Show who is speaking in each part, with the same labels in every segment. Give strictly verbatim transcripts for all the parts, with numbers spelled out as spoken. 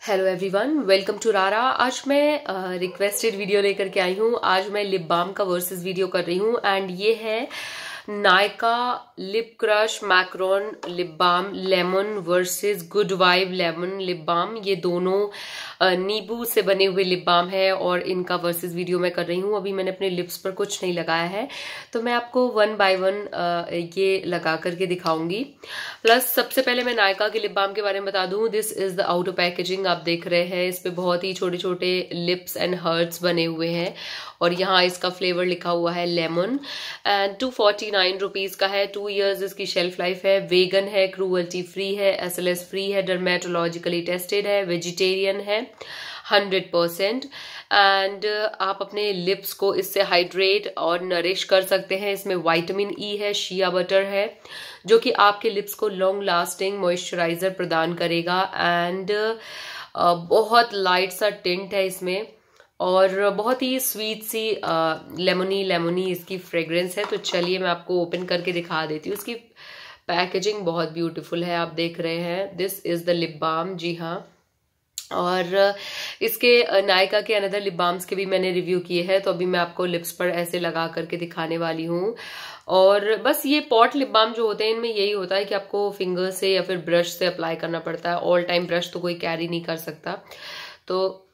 Speaker 1: Hello everyone, welcome to रारा। आज मैं रिक्वेस्टेड वीडियो लेकर के आई हूँ। आज मैं लिप बाम का वर्सेस वीडियो कर रही हूँ एंड ये है Nykaa lip crush macaron lip balm lemon versus good vibe lemon lip balm. ये दोनों नींबू से बने हुए लिप बाम है और इनका वर्सेस वीडियो मैं कर रही हूँ। अभी मैंने अपने लिप्स पर कुछ नहीं लगाया है तो मैं आपको वन बाय वन ये लगा करके दिखाऊंगी। प्लस सबसे पहले मैं नायका के लिप बाम के बारे में बता दूं। This is the outer packaging, आप देख रहे हैं। इस पे बहुत ही छोटे छोटे लिप्स एंड हर्ट्स बने हुए हैं और यहाँ इसका फ्लेवर लिखा हुआ है lemon and two forty nine rupees का है। टू इयर्स इसकी शेल्फ लाइफ है। वेगन है, क्रूअल्टी फ्री है, एस एल एस फ्री है, डर्मेटोलॉजिकली टेस्टेड है, वेजिटेरियन है हंड्रेड परसेंट एंड आप अपने लिप्स को इससे हाइड्रेट और नरिश कर सकते हैं। इसमें विटामिन ई है, शिया बटर है जो कि आपके लिप्स को लॉन्ग लास्टिंग मॉइस्चराइजर प्रदान करेगा एंड बहुत लाइट सा टिंट है इसमें और बहुत ही स्वीट सी लेमनी लेमनी इसकी फ्रेग्रेंस है। तो चलिए मैं आपको ओपन करके दिखा देती हूँ। इसकी पैकेजिंग बहुत ब्यूटीफुल है, आप देख रहे हैं। This is the lip balm, जी हाँ। और इसके नायका के अनदर लिप बाम्स के भी मैंने रिव्यू किए हैं तो अभी मैं आपको लिप्स पर ऐसे लगा करके दिखाने वाली हूँ। और बस ये पॉट लिप बाम जो होते हैं इनमें यही होता है कि आपको फिंगर से या फिर ब्रश से अप्लाई करना पड़ता है। ऑल टाइम ब्रश तो कोई कैरी नहीं कर सकता। तो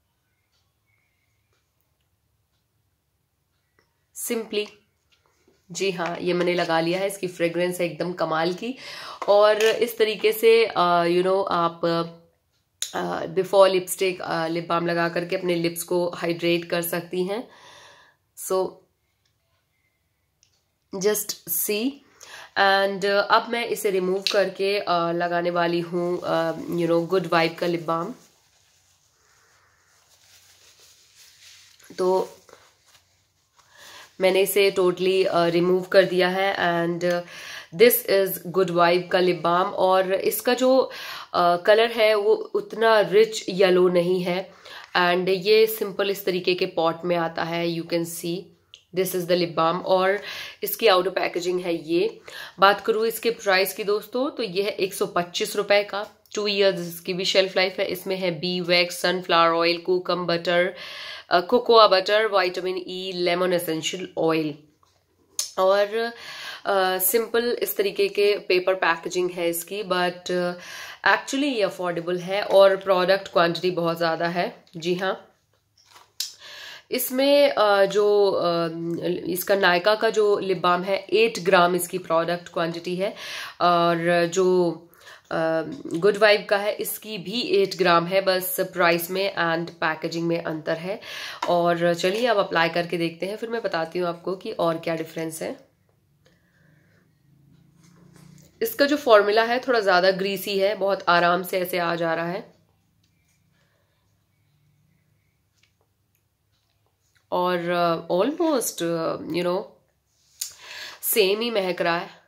Speaker 1: सिंपली जी हाँ, ये मैंने लगा लिया है। इसकी फ्रेग्रेंस है एकदम कमाल की और इस तरीके से यू नो आप बिफोर लिपस्टिक लिप बाम लगा करके अपने लिप्स को हाइड्रेट कर सकती हैं। सो जस्ट सी एंड अब मैं इसे रिमूव करके uh, लगाने वाली हूँ यू नो गुड वाइब का लिप बाम। तो मैंने इसे टोटली रिमूव कर दिया है and this is good vibe का लिप बाम और इसका जो कलर uh, है वो उतना रिच येलो नहीं है एंड ये सिंपल इस तरीके के पॉट में आता है। You can see this is the lip balm और इसकी आउटर पैकेजिंग है ये। बात करूँ इसके प्राइस की दोस्तों तो ये है एक सौ पच्चीस रुपए का। टू ईयर्स इसकी भी शेल्फ लाइफ है। इसमें है bee wax, sunflower oil, kokum butter, cocoa butter, vitamin E, lemon essential oil और सिंपल uh, इस तरीके के पेपर पैकेजिंग है इसकी। बट एक्चुअली uh, ये अफोर्डेबल है और प्रोडक्ट क्वांटिटी बहुत ज़्यादा है। जी हाँ, इसमें uh, जो uh, इसका नायका का जो लिप बाम है एट ग्राम इसकी प्रोडक्ट क्वांटिटी है और जो गुड uh, वाइब का है इसकी भी एट ग्राम है। बस प्राइस में एंड पैकेजिंग में अंतर है। और चलिए अब अप्लाई करके देखते हैं, फिर मैं बताती हूँ आपको कि और क्या डिफरेंस है। इसका जो फॉर्मूला है थोड़ा ज्यादा ग्रीसी है, बहुत आराम से ऐसे आ जा रहा है और ऑलमोस्ट यू नो सेम ही महक रहा है।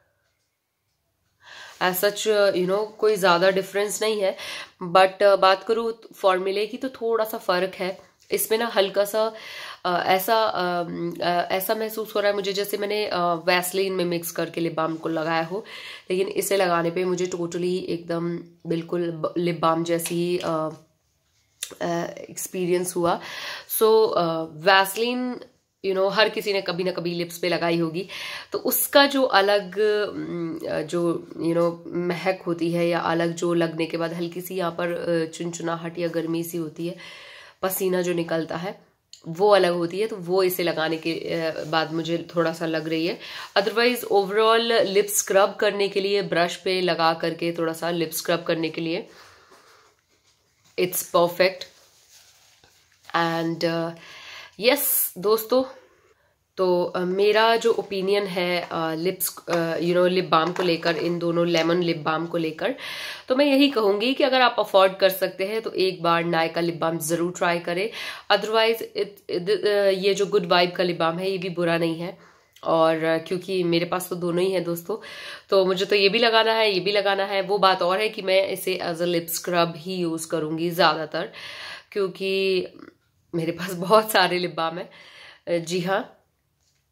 Speaker 1: एज सच यू नो कोई ज़्यादा डिफरेंस नहीं है बट uh, बात करूँ फॉर्मूले की तो थोड़ा सा फ़र्क है। इसमें ना हल्का सा uh, ऐसा uh, uh, ऐसा महसूस हो रहा है मुझे जैसे मैंने वैसलीन uh, में मिक्स करके लिप बाम को लगाया हो, लेकिन इसे लगाने पे मुझे टोटली एकदम बिल्कुल लिप बाम जैसी ही एक्सपीरियंस uh, uh, हुआ। सो वैसलीन यू नो हर किसी ने कभी ना कभी लिप्स पे लगाई होगी तो उसका जो अलग जो यू नो महक होती है या अलग जो लगने के बाद हल्की सी यहाँ पर चुनचुनाहट या गर्मी सी होती है, पसीना जो निकलता है वो अलग होती है। तो वो इसे लगाने के बाद मुझे थोड़ा सा लग रही है। अदरवाइज ओवरऑल लिप स्क्रब करने के लिए ब्रश पे लगा करके थोड़ा सा लिप स्क्रब करने के लिए इट्स परफेक्ट एंड यस दोस्तों, तो uh, मेरा जो ओपिनियन है lips you know lip balm को लेकर, इन दोनों लेमन लिप बाम को लेकर, तो मैं यही कहूंगी कि अगर आप अफोर्ड कर सकते हैं तो एक बार नायका लिप बाम जरूर ट्राई करें। अदरवाइज ये जो गुड वाइब का लिप बाम है ये भी बुरा नहीं है और uh, क्योंकि मेरे पास तो दोनों ही है दोस्तों, तो मुझे तो ये भी लगाना है ये भी लगाना है। वो बात और है कि मैं इसे एज अ लिप स्क्रब ही यूज करूंगी ज्यादातर, क्योंकि मेरे पास बहुत सारे लिप बाम है। जी हाँ,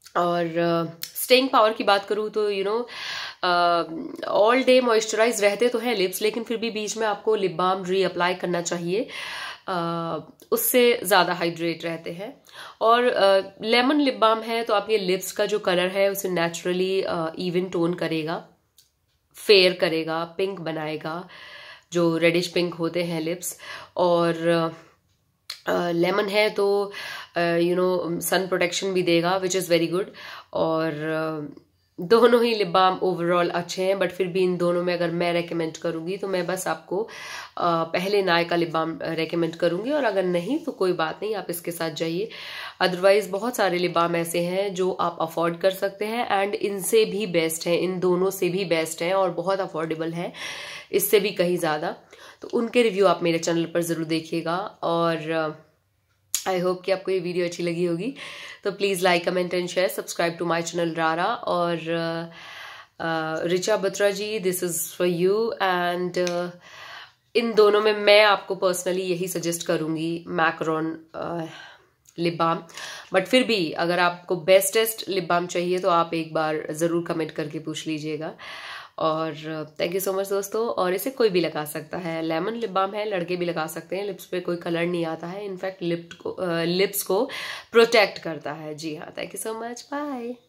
Speaker 1: और स्टेइंग पावर की बात करूँ तो you know all day moisturise रहते तो हैं लिप्स, लेकिन फिर भी बीच में आपको लिप बाम री अप्लाई करना चाहिए, uh, उससे ज़्यादा हाइड्रेट रहते हैं। और लेमन लिप बाम है तो आपके लिप्स का जो कलर है उसे नेचुरली इवन टोन करेगा, फेयर करेगा, पिंक बनाएगा, जो रेडिश पिंक होते हैं लिप्स। और लेमन uh, है तो यू नो सन प्रोटेक्शन भी देगा, विच इज़ वेरी गुड। और uh, दोनों ही लिप बाम ओवरऑल अच्छे हैं, बट फिर भी इन दोनों में अगर मैं रेकमेंड करूंगी तो मैं बस आपको uh, पहले नायका लिप बाम रेकमेंड करूंगी, और अगर नहीं तो कोई बात नहीं, आप इसके साथ जाइए। अदरवाइज बहुत सारे लिप बाम ऐसे हैं जो आप अफोर्ड कर सकते हैं, एंड इनसे भी बेस्ट हैं, इन दोनों से भी बेस्ट हैं और बहुत अफोर्डेबल है, इससे भी कहीं ज़्यादा। तो उनके रिव्यू आप मेरे चैनल पर ज़रूर देखिएगा। और आई uh, होप कि आपको ये वीडियो अच्छी लगी होगी, तो please like comment and share, subscribe to my channel रारा। और Richa Batra ji, this is for you. And इन दोनों में मैं आपको पर्सनली यही सजेस्ट करूँगी, मैकरॉन लिप बाम। बट फिर भी अगर आपको बेस्टेस्ट लिप बाम चाहिए तो आप एक बार ज़रूर कमेंट करके पूछ लीजिएगा। और थैंक यू सो मच दोस्तों। और इसे कोई भी लगा सकता है, लेमन लिप बाम है, लड़के भी लगा सकते हैं, लिप्स पे कोई कलर नहीं आता है, इनफैक्ट लिप को लिप्स को प्रोटेक्ट करता है। जी हाँ, thank you so much, bye.